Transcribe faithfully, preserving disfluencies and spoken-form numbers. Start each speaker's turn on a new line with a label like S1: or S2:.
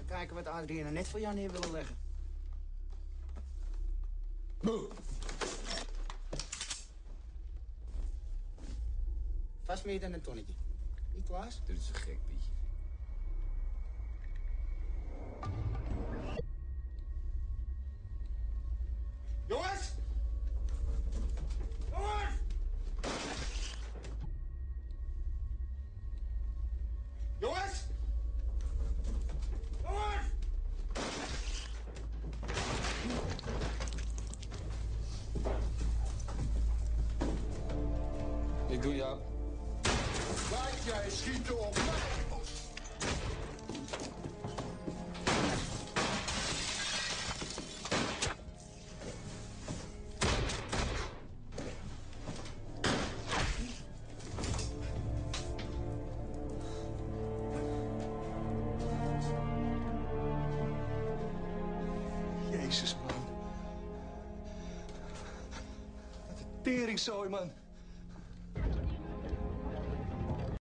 S1: Kijken wat Adrien en net voor jou neer willen leggen.
S2: Boe.
S1: Vast meer dan een tonnetje. Niet, Klaas?
S2: Dit is een gek, Pietje.
S1: Jongens! Jongens! Jongens! Jongens!
S2: Ik doe jou.
S3: Laat jij schieten op mij!
S4: Jezus, man. Wat een teringzooi, man.